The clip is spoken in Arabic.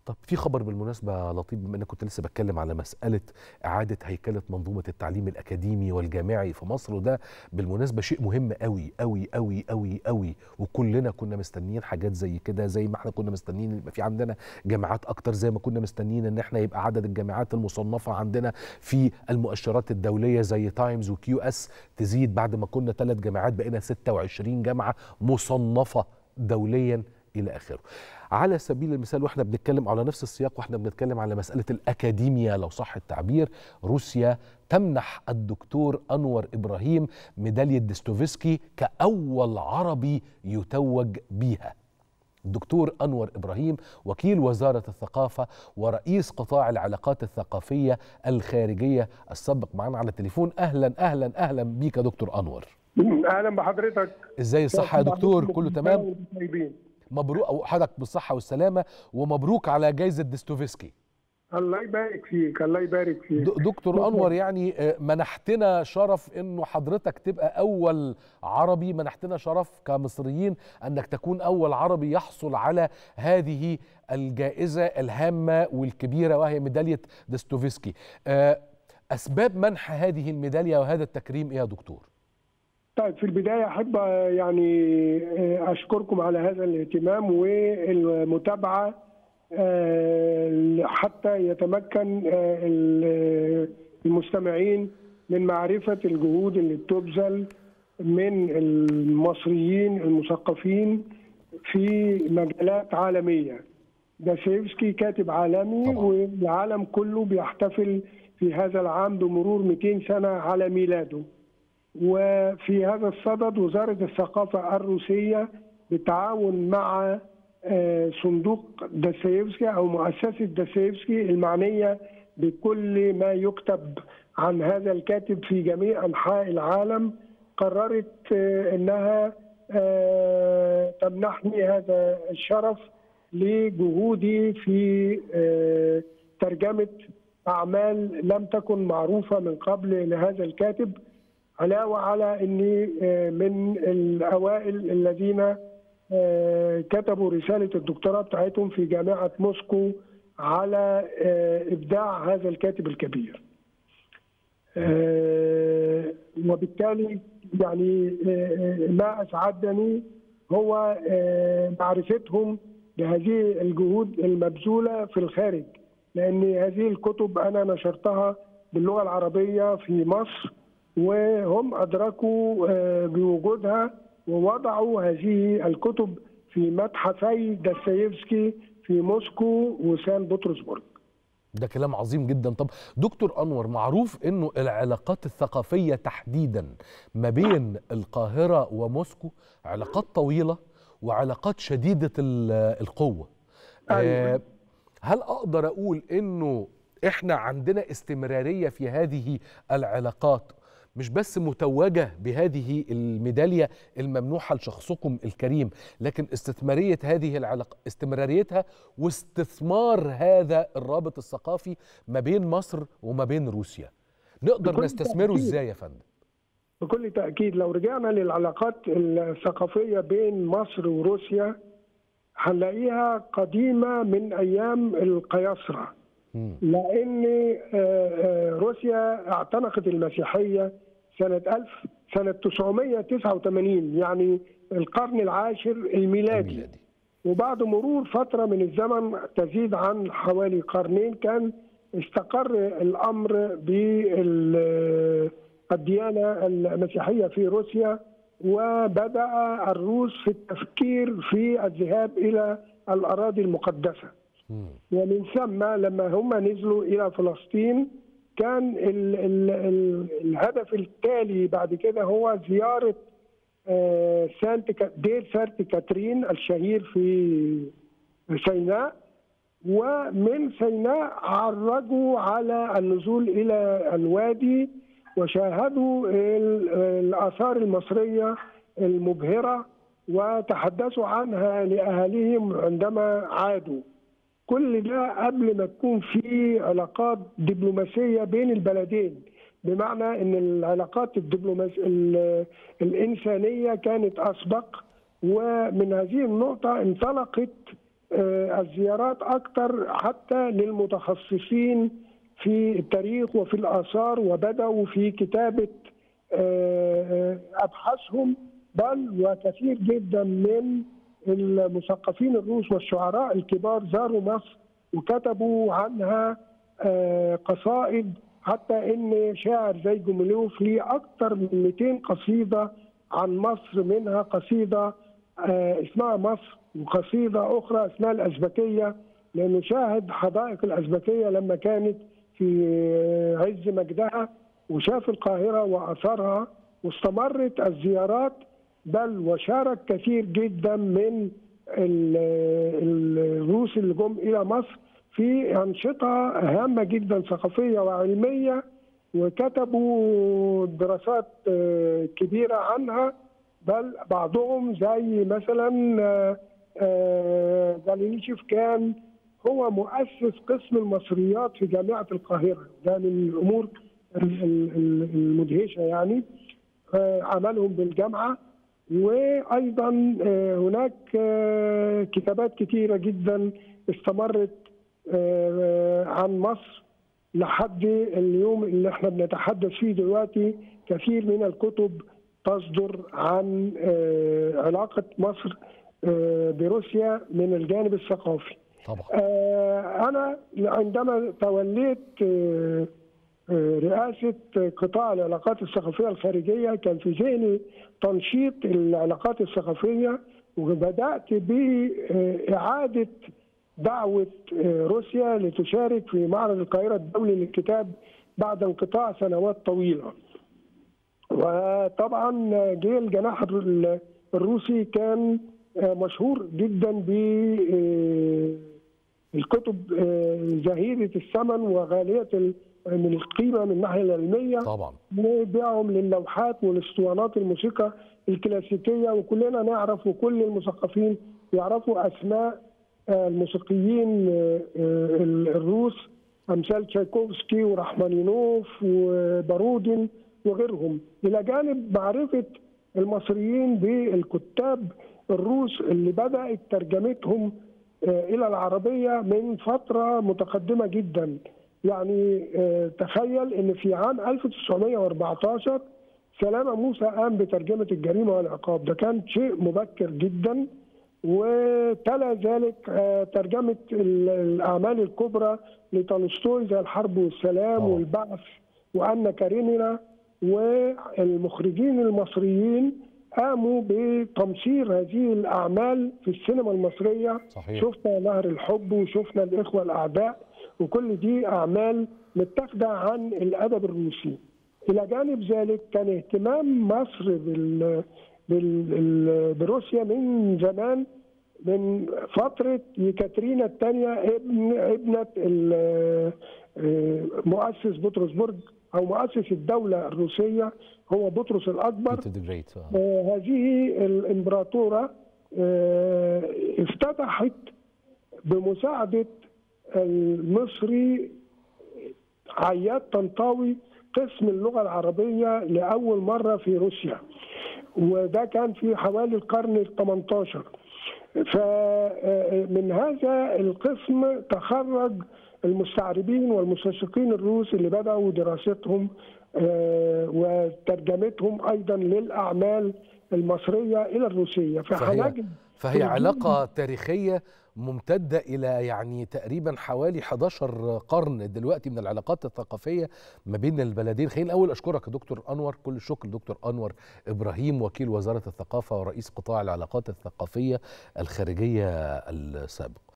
طب في خبر بالمناسبة يا لطيف، بما انك كنت لسه بتكلم على مسألة إعادة هيكلة منظومة التعليم الأكاديمي والجامعي في مصر، وده بالمناسبة شيء مهم قوي قوي قوي قوي قوي، وكلنا كنا مستنيين حاجات زي كده، زي ما احنا كنا مستنيين يبقى في عندنا جامعات أكتر، زي ما كنا مستنيين ان احنا يبقى عدد الجامعات المصنفة عندنا في المؤشرات الدولية زي تايمز وكيو اس تزيد. بعد ما كنا 3 جامعات بقينا 26 جامعة مصنفة دوليا إلى آخره. على سبيل المثال، واحنا بنتكلم على نفس السياق واحنا بنتكلم على مسألة الأكاديمية لو صح التعبير، روسيا تمنح الدكتور أنور إبراهيم ميدالية ديستوفسكي كأول عربي يتوج بيها. الدكتور أنور إبراهيم وكيل وزارة الثقافة ورئيس قطاع العلاقات الثقافية الخارجية السابق معنا على التليفون. أهلا أهلا أهلا بيك يا دكتور أنور. اهلا بحضرتك. ازاي الصحة يا دكتور؟ كله تمام؟ مبروك حضرتك بالصحة والسلامة، ومبروك على جائزة ديستوفسكي. الله يبارك فيك، الله يبارك فيك دكتور أنور، يعني منحتنا شرف انه حضرتك تبقى اول عربي، منحتنا شرف كمصريين انك تكون اول عربي يحصل على هذه الجائزة الهامة والكبيرة وهي ميدالية ديستوفسكي. اسباب منح هذه الميدالية وهذا التكريم ايه يا دكتور؟ طيب، في البداية أحب يعني أشكركم على هذا الاهتمام والمتابعة حتى يتمكن المستمعين من معرفة الجهود اللي بتبذل من المصريين المثقفين في مجالات عالمية. داستويفسكي كاتب عالمي طبعا. والعالم كله بيحتفل في هذا العام بمرور 200 سنة على ميلاده. وفي هذا الصدد وزارة الثقافة الروسية بالتعاون مع صندوق داستويفسكي أو مؤسسة داستويفسكي المعنية بكل ما يكتب عن هذا الكاتب في جميع أنحاء العالم قررت أنها تمنحني هذا الشرف لجهودي في ترجمة أعمال لم تكن معروفة من قبل لهذا الكاتب، علاوة على أني من الأوائل الذين كتبوا رسالة الدكتوراه بتاعتهم في جامعة موسكو على إبداع هذا الكاتب الكبير. وبالتالي يعني ما أسعدني هو معرفتهم بهذه الجهود المبذولة في الخارج، لأن هذه الكتب أنا نشرتها باللغة العربية في مصر، وهم أدركوا بوجودها ووضعوا هذه الكتب في متحفي داستويفسكي في موسكو وسان بطرسبرغ. ده كلام عظيم جدا. طب دكتور أنور، معروف أنه العلاقات الثقافية تحديدا ما بين القاهرة وموسكو علاقات طويلة وعلاقات شديدة القوة. أيوة. هل أقدر أقول أنه إحنا عندنا استمرارية في هذه العلاقات، مش بس متوجة بهذه الميدالية الممنوحة لشخصكم الكريم، لكن استثمارية هذه العلاقة، استمراريتها واستثمار هذا الرابط الثقافي ما بين مصر وما بين روسيا، نقدر نستثمره ازاي يا فندم؟ بكل تأكيد لو رجعنا للعلاقات الثقافية بين مصر وروسيا هنلاقيها قديمة من أيام القياصرة، لأن روسيا اعتنقت المسيحية سنة 989، يعني القرن العاشر الميلادي. وبعد مرور فترة من الزمن تزيد عن حوالي قرنين كان استقر الأمر بالديانة المسيحية في روسيا، وبدأ الروس في التفكير في الذهاب إلى الأراضي المقدسة. ومن ثم لما هم نزلوا إلى فلسطين كان الهدف التالي بعد كده هو زيارة دير سانت كاترين الشهير في سيناء، ومن سيناء عرجوا على النزول إلى الوادي وشاهدوا الآثار المصرية المبهرة وتحدثوا عنها لأهاليهم عندما عادوا. كل ده قبل ما تكون في علاقات دبلوماسية بين البلدين، بمعنى ان العلاقات الإنسانية كانت أسبق. ومن هذه النقطة انطلقت الزيارات أكثر حتى للمتخصصين في التاريخ وفي الآثار، وبدأوا في كتابة أبحاثهم، بل وكثير جدا من المثقفين الروس والشعراء الكبار زاروا مصر وكتبوا عنها قصائد، حتى ان شاعر زي جوميلوف ليه اكثر من 200 قصيده عن مصر، منها قصيده اسمها مصر، وقصيده اخرى اسمها الازبكيه، لانه شاهد حدائق الازبكيه لما كانت في عز مجدها، وشاف القاهره واثارها، واستمرت الزيارات، بل وشارك كثير جدا من الروس اللي جم الى مصر في أنشطة هامة جدا ثقافية وعلمية، وكتبوا دراسات كبيرة عنها، بل بعضهم زي مثلا جالينيشيف كان هو مؤسس قسم المصريات في جامعة القاهرة، ده من الأمور المدهشة يعني عملهم بالجامعة. وأيضا هناك كتابات كثيرة جدا استمرت عن مصر لحد اليوم اللي احنا بنتحدث فيه دلوقتي. كثير من الكتب تصدر عن علاقة مصر بروسيا من الجانب الثقافي. طبعا. أنا عندما توليت رئاسة قطاع العلاقات الثقافية الخارجية كان في ذهني تنشيط العلاقات الثقافية، وبدأت بإعادة دعوة روسيا لتشارك في معرض القاهرة الدولي للكتاب بعد انقطاع سنوات طويلة. وطبعا جه الجناح الروسي كان مشهور جدا بالكتب زهيدة الثمن وغالية من القيمة من الناحية العلمية، طبعا، وبيعهم للوحات والاسطوانات الموسيقى الكلاسيكية، وكلنا نعرف وكل المثقفين يعرفوا أسماء الموسيقيين الروس امثال تشايكوفسكي ورحمانينوف وبارودين وغيرهم، الى جانب معرفه المصريين بالكتاب الروس اللي بدات ترجمتهم الى العربيه من فتره متقدمه جدا. يعني تخيل ان في عام 1914 سلامه موسى قام بترجمه الجريمه والعقاب، ده كان شيء مبكر جدا. وتلا ذلك ترجمة الأعمال الكبرى لتولستوي زي الحرب والسلام والبعث وأنا كارينينا، والمخرجين المصريين قاموا بتمصير هذه الأعمال في السينما المصرية. صحيح. شفنا نهر الحب وشفنا الإخوة الأعداء، وكل دي أعمال متاخدة عن الأدب الروسي. إلى جانب ذلك كان اهتمام مصر بروسيا من زمان، من فترة يكاترينا الثانية ابنة مؤسس بطرسبرج أو مؤسس الدولة الروسية هو بطرس الأكبر. هذه الإمبراطورة افتتحت بمساعدة المصري عياد طنطاوي قسم اللغة العربية لأول مرة في روسيا، وده كان في حوالي القرن ال 18. فمن هذا القسم تخرج المستعربين والمستشرقين الروس اللي بدأوا دراستهم وترجمتهم أيضا للأعمال المصرية إلى الروسية. فهي علاقة تاريخية ممتدة إلى يعني تقريبا حوالي 11 قرن دلوقتي من العلاقات الثقافية ما بين البلدين. خليني الأول أشكرك يا دكتور أنور، كل الشكر دكتور أنور إبراهيم، وكيل وزارة الثقافة ورئيس قطاع العلاقات الثقافية الخارجية السابق.